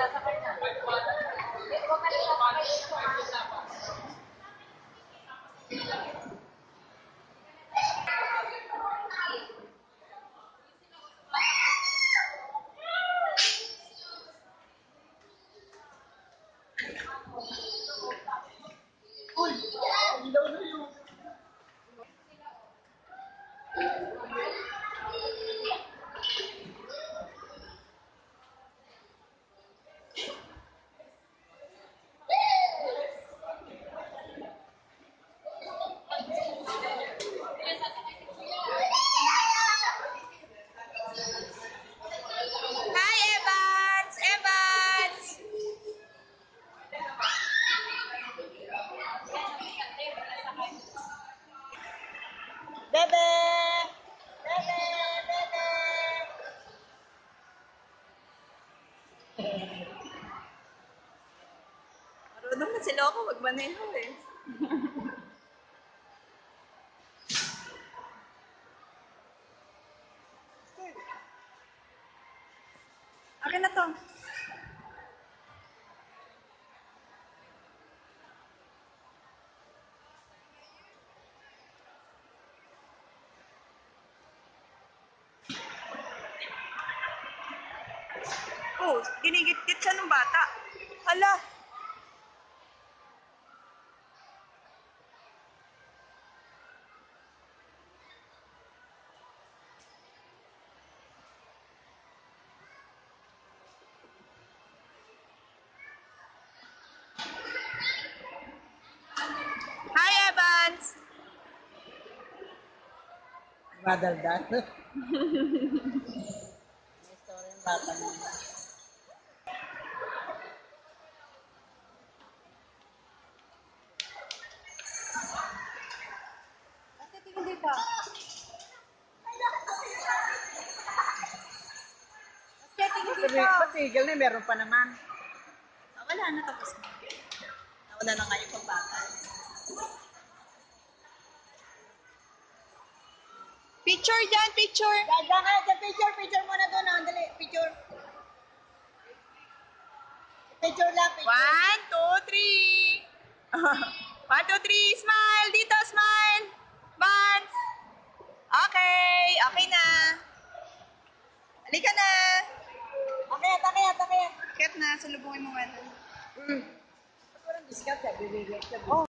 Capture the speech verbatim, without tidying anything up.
Hi, Evans! Evans! Bebe! Bebe! Bebe! Marunong na sila ako magmaneho eh. Akin na to. Oh, ginigit-git siya ng bata. Hala! Hi, Evans! Madaldal. May story yung bata mo. Ate, tingin di pa. Ate, tingin di pa. Patigil na, meron pa naman. Ah, wala na, tapos na. Nawala na nga yung pagbata. Picture dyan, picture! Diyan ka, dyan, picture, picture muna doon. Oh. Dali, picture. Picture lang, picture. One, two, three! One, two, three! Smile! Dito, smile! Vans! Okay! Okay na! Halika na! Akit, akit, akit. Ket na, salubungin mo nga na. Hmm. Parang discount ka, bibigyan ka. Oh.